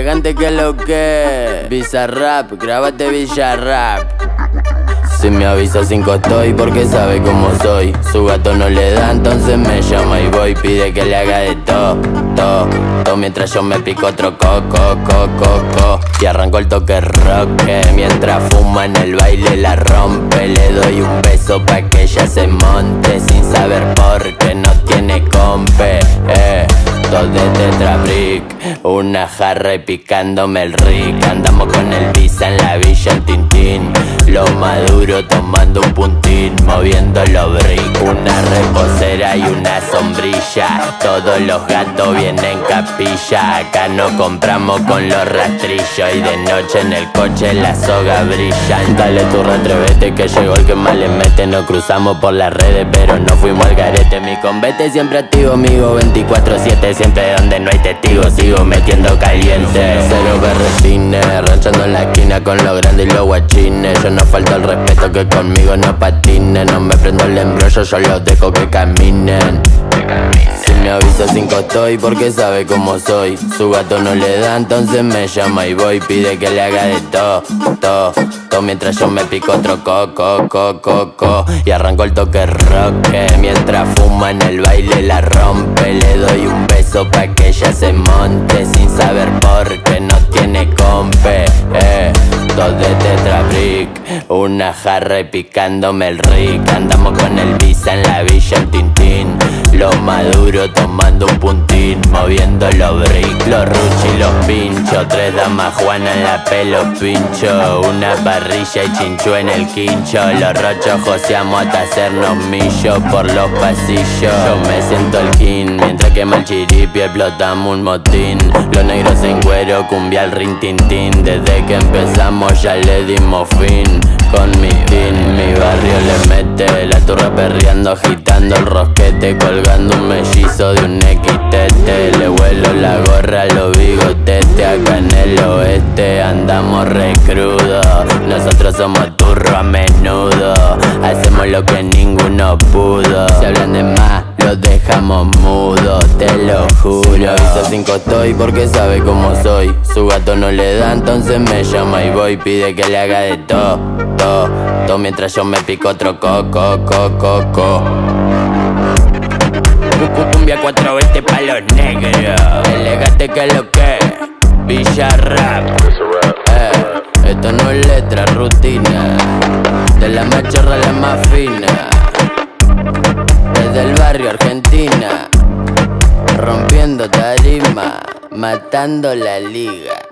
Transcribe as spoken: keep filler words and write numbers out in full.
elegante que lo que. Bizarrap, grábate Bizarrap. Si me avisa cinco estoy porque sabe cómo soy. Su gato no le da, entonces me llama y voy. Pide que le haga de todo, todo, todo. Mientras yo me pico otro coco, coco, coco. Y arranco el toque rock, mientras fuma en el baile la rompe. Le doy un beso pa' que ella se monte, sin saber por qué no tiene compe. Eh, dos de Tetra Brick, una jarra y picándome el rick. Andamos con el Visa en la villa en Tintín. Lo maduro tomando un puntín, moviendo los brick. Una reposera y una sombrilla. Todos los gatos vienen capilla. Acá no compramos con los rastrillos. Y de noche en el coche la soga brilla. Dale tu retrevete que llegó el que más le mete. Nos cruzamos por las redes pero no fuimos al garete. Mi convete siempre activo, amigo, veinticuatro siete. Siempre donde no hay testigos sigo metiendo caliente. Cero berretines, ranchando en la esquina con los grandes y los guachines. Yo no falta el respeto que conmigo no patinen. No me prendo el embrollo, yo los dejo que caminen. Si me avisa cinco estoy porque sabe cómo soy. Su gato no le da, entonces me llama y voy. Pide que le haga de todo, todo, todo. Mientras yo me pico otro coco, coco, coco. Y arranco el toque rock, mientras fuma en el baile la rompe. Le doy un beso pa' que ella se monte, sin saber por qué no tiene compe. Eh, dos de Tetra Brick, una jarra y picándome el rick. Andamos con el Visa en la villa en Tintín. Lo maduro tomando un puntín, moviendo los brick, los ruchi y los pinchos. Tres damas Juana en la pelo pincho, una parrilla y chinchú en el quincho. Los rochos joseamos hasta hacernos millos por los pasillos. Yo me siento el king, mientras quema el chiripi explotamos un motín. Los negros en cuero, cumbia al rin tin tin. Desde que empezamos ya le dimos fin. Con mi team, mi barrio le mete la turra perreando, agitando el rosquete, colgando un mellizo de un equitete. Le vuelo la gorra a los bigotetes, acá en el oeste andamos re crudo. Nosotros somos turro a menudo, hacemos lo que ninguno pudo. Si hablan de más, los dejamos mudos, te lo juro. Si me avisa cinco estoy porque sabe cómo soy. Su gato no le da, entonces me llama y voy. Pide que le haga de todo, todo, todo. Mientras yo me pico otro coco, coco, coco. Cumbia cuatro veinte pa' los negros. Elegante que lo que, Bizarrap. Eh, esto no es letra, rutina. De la más chorra a la más fina. Desde el barrio Argentina, rompiendo tarima, matando la liga.